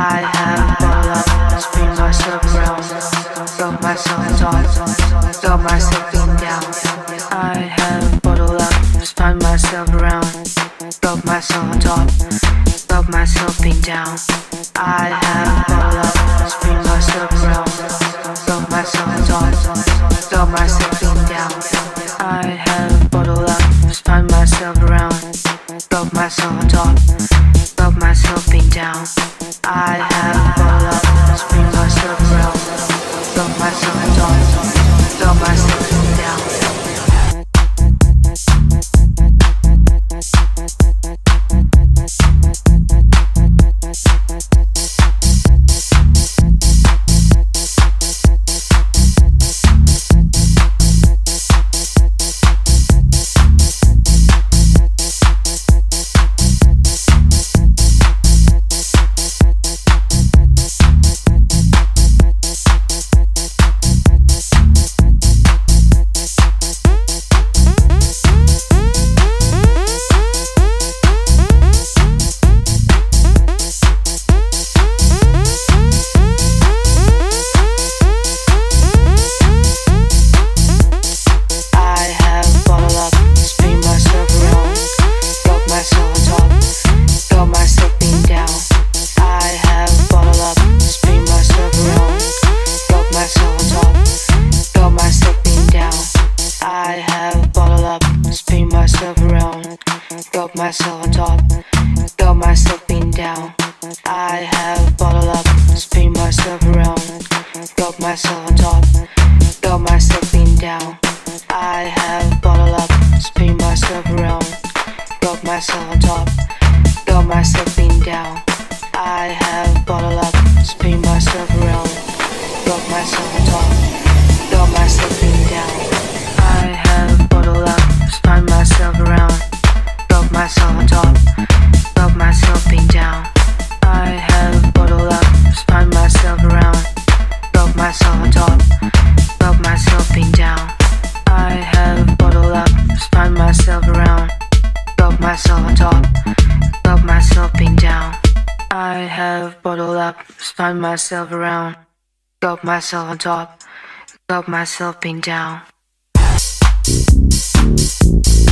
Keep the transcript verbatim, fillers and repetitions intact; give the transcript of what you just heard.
I have bottled up, spin myself around, got myself on top, got myself pinned down. I have bottled up, spun myself around, got myself on top, got myself pinned down. I have bottled up, spin myself around, got myself on top, got myself pinned down. I have bottled up, spun myself around, got myself on top, got myself pinned down. I have bottled up, spin myself around, got myself on top, got myself pinned down. Got myself on top, got myself pinned down. I have bottled up, spin myself around, got myself on top, got myself pinned down. I have bottled up, spin myself around, got myself on top, got myself pinned down. I have bottled up, spin myself around, got myself on top, got myself pinned down. I have bottled up, spun myself around, got myself on top, got myself pinned down. I have bottled up, spun myself around, got myself on top, got myself pinned down. I have bottled up, spun myself around, got myself on top, got myself pinned down. I have bottled up, spun myself around, got myself on top, got myself pinned down.